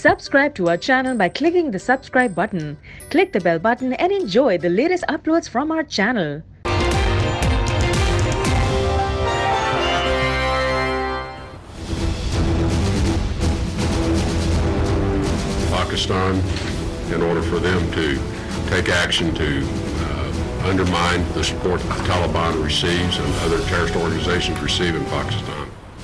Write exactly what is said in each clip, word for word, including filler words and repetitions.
Subscribe to our channel by clicking the subscribe button. Click the bell button and enjoy the latest uploads from our channel. Pakistan, in order for them to take action to uh, undermine the support the Taliban receives and other terrorist organizations receive in Pakistan.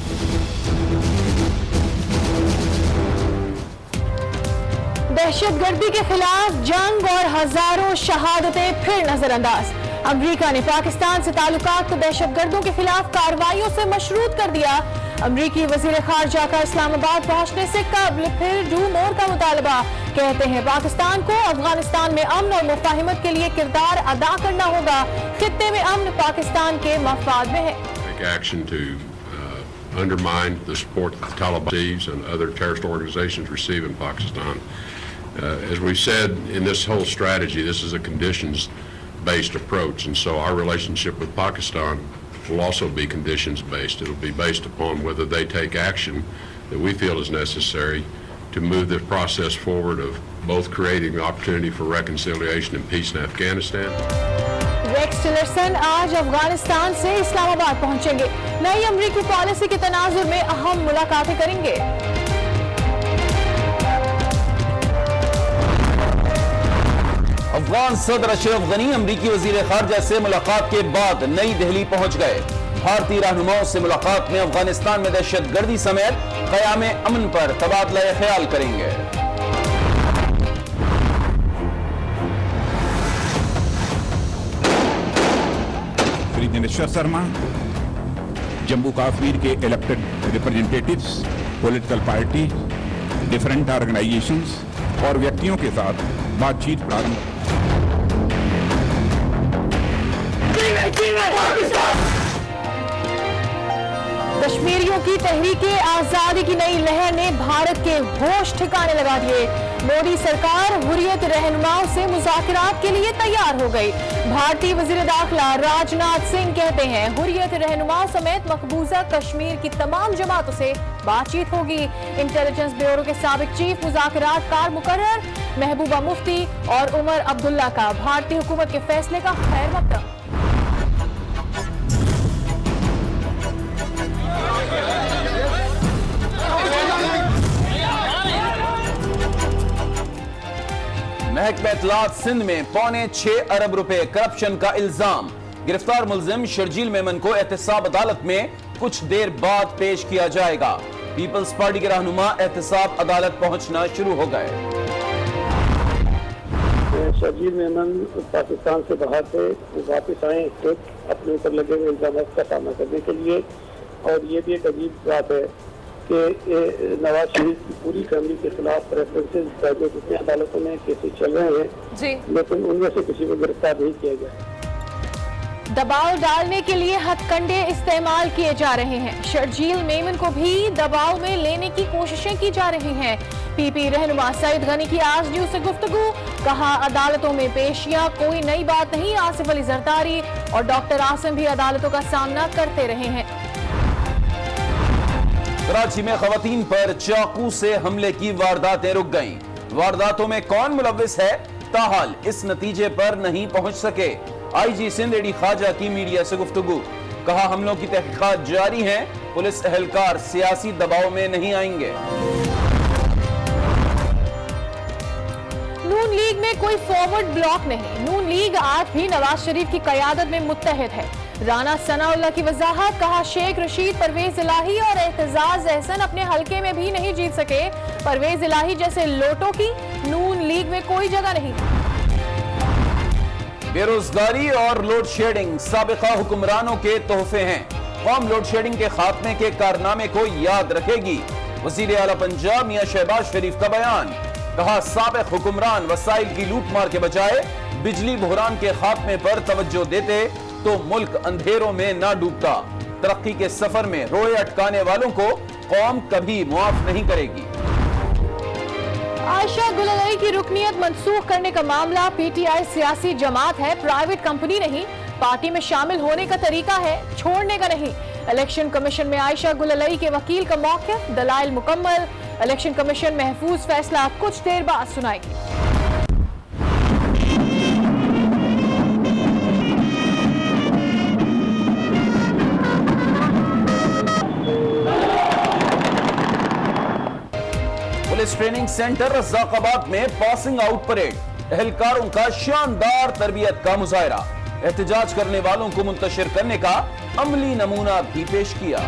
दहशतगर्दी के खिलाफ जंग और हजारों शहादतें फिर नजरअंदाज। America ने पाकिस्तान से ताल्लुकात को दहशतगर्दों के खिलाफ कार्रवाइयों से मशरूत कर दिया। अमेरिकी वजीर खारजा का इस्लामाबाद पहुंचने से कबल फिर डू मोर का मुतालबा। कहते हैं पाकिस्तान को अफगानिस्तान में अमन और मुफाहिमत के लिए किरदार अदा करना होगा। खित्ते में अमन पाकिस्तान के मफाद में है। Undermine the support the Taliban and other terrorist organizations receive in Pakistan. Uh, as we said in this whole strategy, this is a conditions-based approach, and so our relationship with Pakistan will also be conditions-based. It will be based upon whether they take action that we feel is necessary to move the process forward of both creating the opportunity for reconciliation and peace in Afghanistan. Rex Tillerson आज अफगानिस्तान से इस्लामाबाद पहुंचेंगे। नई अमेरिकी policy के तनाजुर में अहम मुलाकातें करेंगे। अफगान सदर अशरफ गनी अमेरिकी वजीर खारजा से मुलाकात के बाद नई दिल्ली पहुंच गए। भारतीय रहनुमाओं से मुलाकात में अफगानिस्तान में दहशतगर्दी समेत क़याम अमन पर तबादला ख्याल करेंगे। दिनेश्वर शर्मा जम्मू कश्मीर के elected representatives, political party, different organisations और व्यक्तियों के साथ बातचीत प्रारंभ। कश्मीरियों की तहरीके आजादी की नई लहर ने भारत के होश ठिकाने लगा दिए। मोदी सरकार हुर्रियत रहनुमाओं से मुज़ाकरात के लिए तैयार हो गई। भारतीय वज़ीर दाखिला राजनाथ सिंह कहते हैं हुर्रियत रहनुमाओं समेत मकबूजा कश्मीर की तमाम जमातों से बातचीत होगी। इंटेलिजेंस ब्यूरो के साबिक चीफ मुज़ाकरात कार मुकर्रर महबूबा मुफ्ती और उमर अब्दुल्ला का भारतीय हुकूमत के फैसले का खैर मकदम। महकमा इत्तलात सिंध में पौने छह अरब रुपए करप्शन का इल्जाम। गिरफ्तार मुलजिम शर्जील मेमन को एहतसाब अदालत में कुछ देर बाद पेश किया जाएगा। पीपल्स पार्टी के रहनुमा एहतसाब अदालत पहुंचना शुरू हो गए। शर्जील मेमन पाकिस्तान से बाहर से वापस आए तो अपने ऊपर लगे हुए इल्जाम का सामना करने के लिए। और ये भी एक अजीब बात है कि नवाज शरीफ की पूरी फैमिली के खिलाफ रेफरेंसेस जो जितने अदालतों में केसेस चल रहे हैं जी, लेकिन उनमें से किसी को गिरफ्तार नहीं किया गया। दबाव डालने के लिए हथकंडे इस्तेमाल किए जा रहे हैं। शर्जील मेमन को भी दबाव में लेने की कोशिशें की जा रही हैं। पीपी रहनुमा सईद गनी की आज न्यूज से गुफ्तगू। कहा अदालतों में पेशियां कोई नई बात नहीं। आसिफ अली जरदारी और डॉक्टर आसिम भी अदालतों का सामना करते रहे हैं। कराची में खवातीन पर चाकू से हमले की वारदातें रुक गईं। वारदातों में कौन मुलव्विस है, ताहाल इस नतीजे पर नहीं पहुंच सके। आईजी सिंध एडी खाजा की मीडिया से गुफ्तगू। कहा हमलों की तहकीकात जारी हैं, पुलिस एहलकार सियासी दबाव में नहीं आएंगे। नून लीग में कोई फॉरवर्ड ब्लॉक नहीं। नून लीग आज भी नवाज शरीफ की क़यादत में मुत्तहिद है। राना सनाउल्लाह की वजाहत। कहा शेख रशीद, परवेज इलाही और एतजाज एहसन अपने हलके में भी नहीं जीत सके। परवेज इलाही जैसे लोटों की नून लीग में कोई जगह नहीं। बेरोजगारी और लोड शेडिंग साबिका हुक्मरानों के तोहफे हैं। कौम लोड शेडिंग के खात्मे के कारनामे को याद रखेगी। वजीर आला पंजाब मियां शहबाज शरीफ का बयान। कहा साबिक हुक्मरान वसाइल की लूट मार के बजाय बिजली बहरान के खात्मे पर तवज्जो देते तो मुल्क अंधेरों में ना डूबता। तरक्की के सफर में रोए अटकाने वालों को कौम कभी मुआफ नहीं करेगी। आयशा गुललई की रुकनियत मंसूख करने का मामला पीटीआई सियासी जमात है, प्राइवेट कंपनी नहीं। पार्टी में शामिल होने का तरीका है, छोड़ने का नहीं। इलेक्शन कमीशन में आयशा गुललई के वकील का मौक़िफ़, दलाइल मुकम्मल। इलेक्शन कमीशन महफूज फैसला कुछ देर बाद सुनाएगी। पुलिस ट्रेनिंग सेंटर रज़ाकाबाद में पासिंग आउट परेड, एहलकारों का शानदार तरबियत का मुजाहरा, एहतजाज करने वालों को मुंतशिर करने का अमली नमूना भी पेश किया।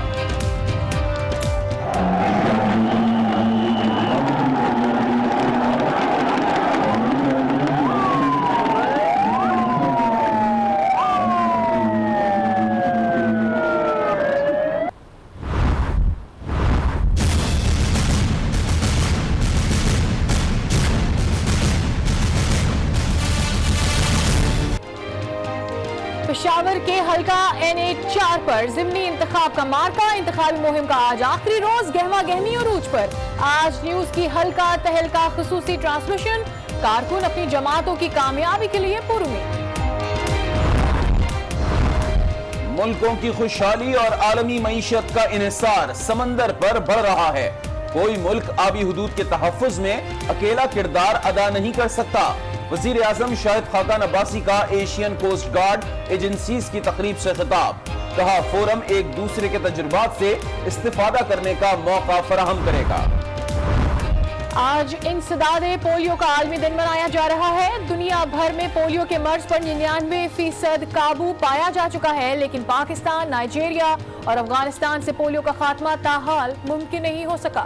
पेशावर के हल्का एन ए चार पर जिमनी इंतखाब का मार्का, इंतखाबी मुहिम का आज आखिरी रोज, गहमा गहमी और उरूज पर आज न्यूज की हल्का तहलका खुसूसी ट्रांसमिशन, कारकुन अपनी जमातों की कामयाबी के लिए पुरुमीद। मुल्कों की खुशहाली और आलमी मईशत का इन्हिसार समंदर पर बढ़ रहा है। कोई मुल्क आबी हुदूद के तहफ़्फ़ुज़ में अकेला किरदार अदा नहीं कर सकता। वज़ीर आज़म शाहिद खाकान अब्बासी का एशियन कोस्ट गार्ड एजेंसीज की तकरीब से खिताब, कहा फोरम एक दूसरे के तजुर्बात से इस्तिफादा करने का मौका फराहम करेगा। आज इंसदादे पोलियो का आलमी दिन मनाया जा रहा है। दुनिया भर में पोलियो के मर्ज पर निन्यानवे फीसद काबू पाया जा चुका है, लेकिन पाकिस्तान, नाइजीरिया और अफगानिस्तान से पोलियो का खात्मा ताहाल मुमकिन नहीं हो सका।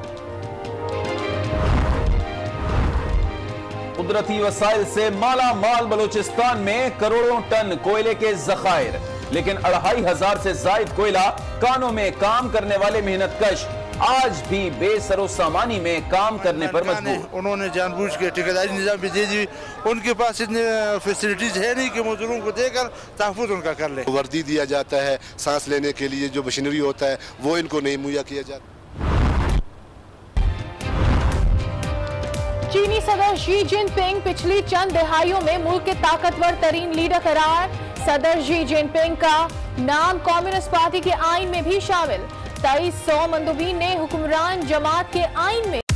कुदरती वसाइल से माला माल बलूचिस्तान में करोड़ों टन कोयले के जखायर, लेकिन अढ़ाई हजार से जायद कोयला कानों में काम करने वाले मेहनतकश आज भी बेसरो सामानी में काम करने पर मजबूर। उन्होंने जानबूझ के ठेकेदारी निजाम भी दे दी। उनके पास इतनी फैसिलिटीज है नहीं कि मजदूरों को देकर तहफ़्फ़ुज़ उनका कर ले। वर्दी दिया जाता है, सांस लेने के लिए जो मशीनरी होता है वो इनको नहीं मुहैया किया जाता। चीनी सदर शी जिनपिंग पिछली चंद दहाइयों में मुल्क के ताकतवर तरीन लीडर करार। सदर शी जिनपिंग का नाम कम्युनिस्ट पार्टी के आइन में भी शामिल। तेईस सौ मंदुबीन ने हुक्मरान जमात के आइन में